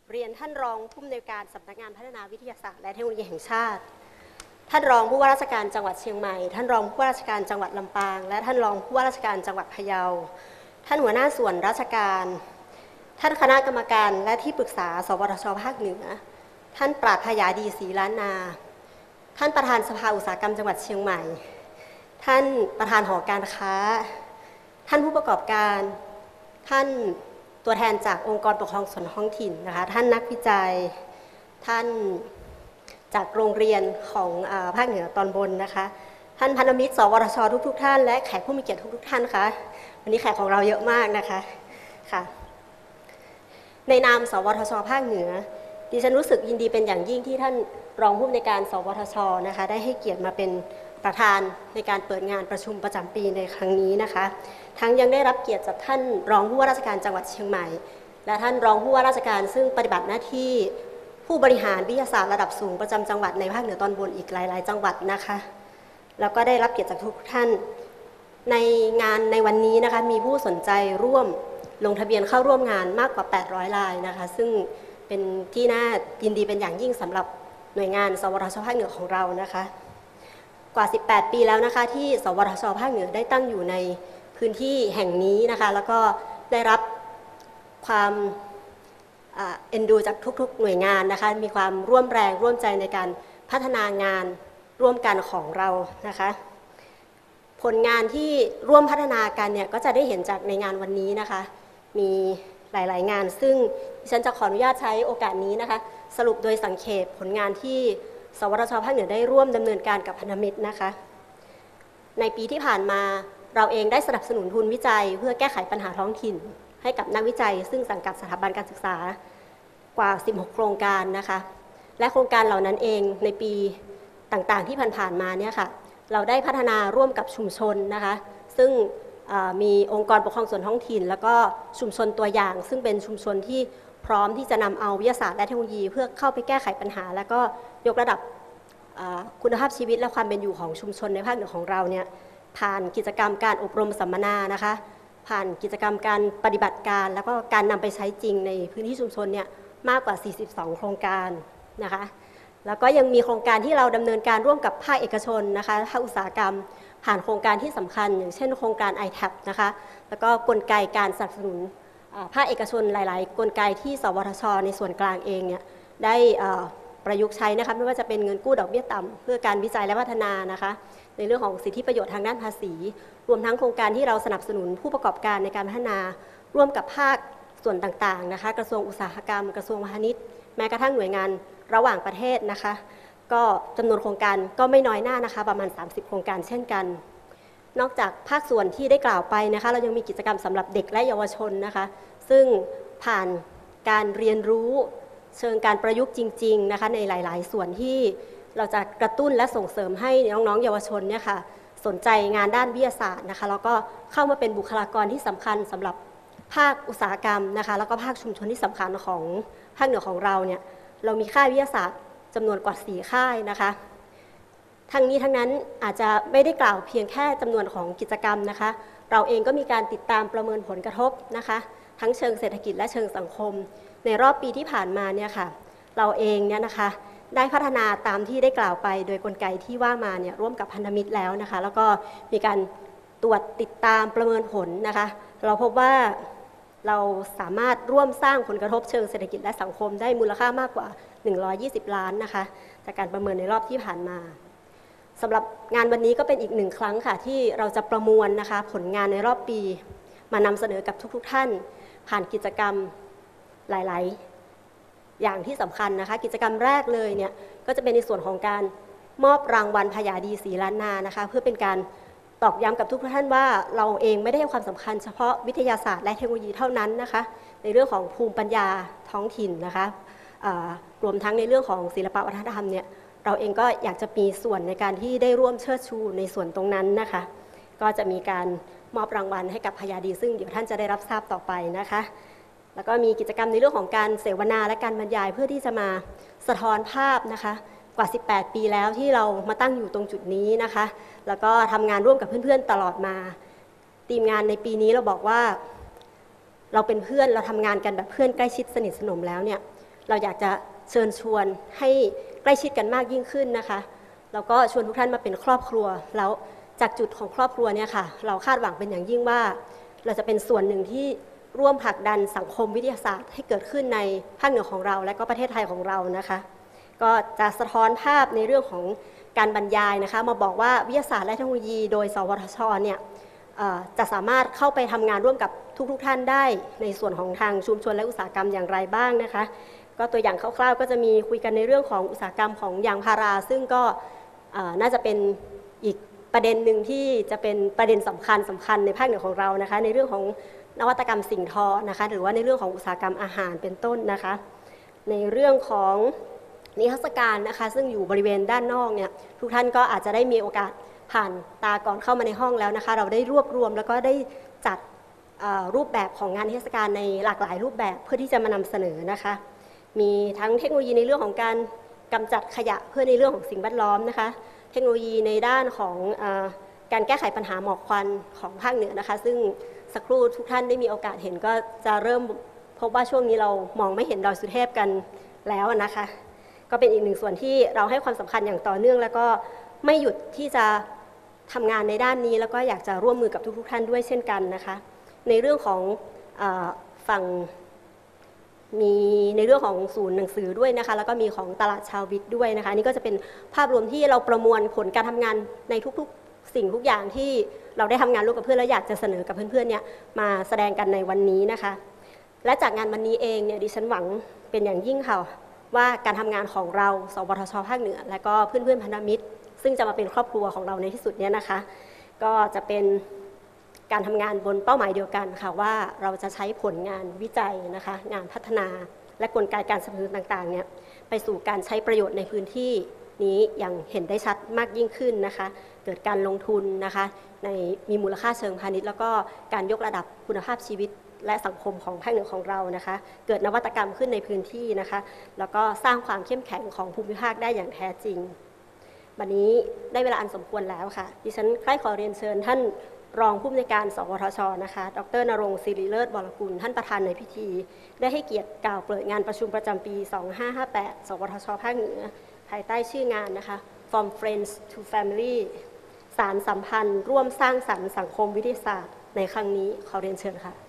เรียนท่านรองผู้อำนวยการสำนักงานพัฒนาวิทยาศาสตร์และเทคโนโลยีแห่งชาติท่านรองผู้ว่าราชการจังหวัดเชียงใหม่ท่านรองผู้ว่าราชการจังหวัดลำปางและท่านรองผู้ว่าราชการจังหวัดพะเยาท่านหัวหน้าส่วนราชการท่านคณะกรรมการและที่ปรึกษาสวทช.ภาคเหนือท่านปราดพยาดีศรีล้านนาท่านประธานสภาอุตสาหกรรมจังหวัดเชียงใหม่ท่านประธานหอการค้าท่านผู้ประกอบการท่านตัวแทนจากองค์กรปกครองส่วนท้องถิ่นนะคะท่านนักวิจัยท่านจากโรงเรียนของภาคเหนือตอนบนนะคะท่านพันธมิตรสวทช.ทุกท่านและแขกผู้มีเกียรติทุกท่านค่ะวันนี้แขกของเราเยอะมากนะคะค่ะในนามสวทช.ภาคเหนือดิฉันรู้สึกยินดีเป็นอย่างยิ่งที่ท่านรองผู้อำนวยการสวทช.นะคะได้ให้เกียรติมาเป็นประธานในการเปิดงานประชุมประจำปีในครั้งนี้นะคะทั้งยังได้รับเกียรติจากท่านรองผู้ว่าราชการจังหวัดเชียงใหม่และท่านรองผู้ว่าราชการซึ่งปฏิบัติหน้าที่ผู้บริหารวิทยาศาสตร์ระดับสูงประจำจังหวัดในภาคเหนือตอนบนอีกหลายๆจังหวัดนะคะแล้วก็ได้รับเกียรติจากทุกท่านในงานในวันนี้นะคะมีผู้สนใจร่วมลงทะเบียนเข้าร่วมงานมากกว่า800รายนะคะซึ่งเป็นที่น่ายินดีเป็นอย่างยิ่งสำหรับหน่วยงานสวทช.ภาคเหนือของเรานะคะกว่า18ปีแล้วนะคะที่สวทช.ภาคเหนือได้ตั้งอยู่ในพื้นที่แห่งนี้นะคะแล้วก็ได้รับความเอ็นดูจากทุกๆหน่วยงานนะคะมีความร่วมแรงร่วมใจในการพัฒนางานร่วมกันของเรานะคะผลงานที่ร่วมพัฒนากันเนี่ยก็จะได้เห็นจากในงานวันนี้นะคะมีหลายๆงานซึ่งดิฉันจะขออนุญาตใช้โอกาสนี้นะคะสรุปโดยสังเขปผลงานที่สวทช.ภาคเหนือได้ร่วมดำเนินการกับพันธมิตรนะคะในปีที่ผ่านมาเราเองได้สนับสนุนทุนวิจัยเพื่อแก้ไขปัญหาท้องถิ่นให้กับนักวิจัยซึ่งสังกัดสถาบันการศึกษากว่า16โครงการนะคะและโครงการเหล่านั้นเองในปีต่างๆที่ผ่านๆมาเนี่ยค่ะเราได้พัฒนาร่วมกับชุมชนนะคะซึ่งมีองค์กรปกครองส่วนท้องถิ่นแล้วก็ชุมชนตัวอย่างซึ่งเป็นชุมชนที่พร้อมที่จะนำเอาวิทยาศาสตร์และเทคโนโลยีเพื่อเข้าไปแก้ไขปัญหาแล้วก็ยกระดับคุณภาพชีวิตและความเป็นอยู่ของชุมชนในภาคเหนือของเราเนี่ยผ่านกิจกรรมการอบรมสัมมนานะคะผ่านกิจกรรมการปฏิบัติการแล้วก็การนำไปใช้จริงในพื้นที่ชุมชนเนี่ยมากกว่า42โครงการนะคะแล้วก็ยังมีโครงการที่เราดำเนินการร่วมกับภาคเอกชนนะคะภาคอุตสาหกรรมผ่านโครงการที่สำคัญอย่างเช่นโครงการ ITAP นะคะแล้วก็กลไกการสนับสนุนภาคเอกชนหลายๆกลไกที่สวทช.ในส่วนกลางเองเนี่ยได้ประยุกต์ใช้นะคะไม่ว่าจะเป็นเงินกู้ดอกเบี้ยต่ำเพื่อการวิจัยและพัฒนานะคะในเรื่องของสิทธิประโยชน์ทางด้านภาษีรวมทั้งโครงการที่เราสนับสนุนผู้ประกอบการในการพัฒนาร่วมกับภาคส่วนต่างๆนะคะกระทรวงอุตสาหกรรมกระทรวงพาณิชย์แม้กระทั่งหน่วยงานระหว่างประเทศนะคะก็จำนวนโครงการก็ไม่น้อยหน้านะคะประมาณ30โครงการเช่นกันนอกจากภาคส่วนที่ได้กล่าวไปนะคะเรายังมีกิจกรรมสำหรับเด็กและเยาวชนนะคะซึ่งผ่านการเรียนรู้เชิงการประยุกต์จริงๆนะคะในหลายๆส่วนที่เราจะกระตุ้นและส่งเสริมให้น้องๆเยาวชนเนี่ยค่ะสนใจงานด้านวิทยาศาสตร์นะคะแล้วก็เข้ามาเป็นบุคลากรที่สำคัญสำหรับภาคอุตสาหกรรมนะคะแล้วก็ภาคชุมชนที่สำคัญของภาคเหนือของเราเนี่ยเรามีค่ายวิทยาศาสตร์จำนวนกว่า4ค่ายนะคะทั้งนี้ทั้งนั้นอาจจะไม่ได้กล่าวเพียงแค่จำนวนของกิจกรรมนะคะเราเองก็มีการติดตามประเมินผลกระทบนะคะทั้งเชิงเศรษฐกิจและเชิงสังคมในรอบปีที่ผ่านมาเนี่ยค่ะเราเองเนี่ยนะคะได้พัฒนาตามที่ได้กล่าวไปโดยกลไกที่ว่ามาเนี่ยร่วมกับพันธมิตรแล้วนะคะแล้วก็มีการตรวจติดตามประเมินผลนะคะเราพบว่าเราสามารถร่วมสร้างผลกระทบเชิงเศรษฐกิจและสังคมได้มูลค่ามากกว่า120ล้านนะคะจากการประเมินในรอบที่ผ่านมาสำหรับงานวันนี้ก็เป็นอีก1ครั้งค่ะที่เราจะประมวลนะคะผลงานในรอบปีมานำเสนอกับทุกท่านผ่านกิจกรรมหลายๆอย่างที่สำคัญนะคะกิจกรรมแรกเลยเนี่ยก็จะเป็นในส่วนของการมอบรางวัลพยาดีศรีล้านนานะคะเพื่อเป็นการตอกย้ำกับทุกท่านว่าเราเองไม่ได้ให้ความสำคัญเฉพาะวิทยาศาสตร์และเทคโนโลยีเท่านั้นนะคะในเรื่องของภูมิปัญญาท้องถิ่นนะคะรวมทั้งในเรื่องของศิลปวัฒนธรรมเนี่ยเราเองก็อยากจะมีส่วนในการที่ได้ร่วมเชิดชูในส่วนตรงนั้นนะคะก็จะมีการมอบรางวัลให้กับพยาดีซึ่งเดี๋ยวท่านจะได้รับทราบต่อไปนะคะแล้วก็มีกิจกรรมในเรื่องของการเสวนาและการบรรยายเพื่อที่จะมาสะท้อนภาพนะคะกว่า18ปีแล้วที่เรามาตั้งอยู่ตรงจุดนี้นะคะแล้วก็ทำงานร่วมกับเพื่อนๆตลอดมาทีมงานในปีนี้เราบอกว่าเราเป็นเพื่อนเราทำงานกันแบบเพื่อนใกล้ชิดสนิทสนมแล้วเนี่ยเราอยากจะเชิญชวนให้ใกล้ชิดกันมากยิ่งขึ้นนะคะแล้วก็ชวนทุกท่านมาเป็นครอบครัวแล้วจากจุดของครอบครัวเนี่ยค่ะเราคาดหวังเป็นอย่างยิ่งว่าเราจะเป็นส่วนหนึ่งที่ร่วมผลักดันสังคมวิทยาศาสตร์ให้เกิดขึ้นในภาคเหนือของเราและก็ประเทศไทยของเรานะคะก็จะสะท้อนภาพในเรื่องของการบรรยายนะคะมาบอกว่าวิทยาศาสตร์และเทคโนโลยีโดยสวทชเนี่ยจะสามารถเข้าไปทำงานร่วมกับทุกท่านได้ในส่วนของทางชุมชนและอุตสาหกรรมอย่างไรบ้างนะคะก็ตัวอย่างคร่าวๆก็จะมีคุยกันในเรื่องของอุตสาหกรรมของยางพาราซึ่งก็น่าจะเป็นอีกประเด็นหนึ่งที่จะเป็นประเด็นสำคัญในภาคเหนือของเรานะคะในเรื่องของนวัตกรรมสิ่งทอนะคะหรือว่าในเรื่องของอุตสาหกรรมอาหารเป็นต้นนะคะในเรื่องของนิทรรศการนะคะซึ่งอยู่บริเวณด้านนอกเนี่ยทุกท่านก็อาจจะได้มีโอกาสผ่านตาก่อนเข้ามาในห้องแล้วนะคะเราได้รวบรวมแล้วก็ได้จัดรูปแบบของงานนิทรรศการในหลากหลายรูปแบบเพื่อที่จะมานำเสนอนะคะมีทั้งเทคโนโลยีในเรื่องของการกำจัดขยะเพื่อในเรื่องของสิ่งแวดล้อมนะคะเทคโนโลยีในด้านของการแก้ไขปัญหาหมอกควันของภาคเหนือนะคะซึ่งสักครู่ทุกท่านได้มีโอกาสเห็นก็จะเริ่มพบว่าช่วงนี้เรามองไม่เห็นดอยสุเทพกันแล้วนะคะก็เป็นอีกหนึ่งส่วนที่เราให้ความสำคัญอย่างต่อเนื่องแล้วก็ไม่หยุดที่จะทำงานในด้านนี้แล้วก็อยากจะร่วมมือกับทุกท่านด้วยเช่นกันนะคะในเรื่องของฝั่งมีในเรื่องของศูนย์หนังสือด้วยนะคะแล้วก็มีของตลาดชาววิทย์ด้วยนะคะนี่ก็จะเป็นภาพรวมที่เราประมวลผลการทำงานในทุกๆสิ่งทุกอย่างที่เราได้ทำงานร่วมกับเพื่อนแล้วอยากจะเสนอกับเพื่อนๆเนี่ยมาแสดงกันในวันนี้นะคะและจากงานวันนี้เองเนี่ยดิฉันหวังเป็นอย่างยิ่งค่ะว่าการทำงานของเราสวทช.ภาคเหนือและก็เพื่อนๆพันธมิตรซึ่งจะมาเป็นครอบครัวของเราในที่สุดเนี่ยนะคะก็จะเป็นการทำงานบนเป้าหมายเดียวกันค่ะว่าเราจะใช้ผลงานวิจัยนะคะงานพัฒนาและกลไกการสนับสนุนต่างๆเนี่ยไปสู่การใช้ประโยชน์ในพื้นที่นี้อย่างเห็นได้ชัดมากยิ่งขึ้นนะคะเกิดการลงทุนนะคะในมีมูลค่าเชิงพาณิชย์แล้วก็การยกระดับคุณภาพชีวิตและสังคมของภาคเหนือของเรานะคะเกิดนวัตกรรมขึ้นในพื้นที่นะคะแล้วก็สร้างความเข้มแข็งของภูมิภาคได้อย่างแท้จริงวันนี้ได้เวลาอันสมควรแล้วค่ะดิฉันใคร่ขอเรียนเชิญท่านรองผู้อำนวยการสวทช.นะคะดร.ณรงค์ ศิริเลิศ วรกุลท่านประธานในพิธีได้ให้เกียรติกล่าวเปิดงานประชุมประจำปี 2558 สวทช.ภาคเหนือภายใต้ชื่องานนะคะ From Friends to Family สารสัมพันธ์ร่วมสร้างสรรค์สังคมวิทยาศาสตร์ในครั้งนี้ขอเรียนเชิญค่ะ